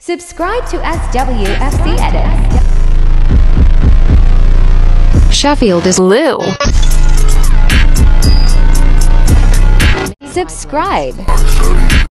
Subscribe to SWFC Edits. Sheffield is Lou. Subscribe.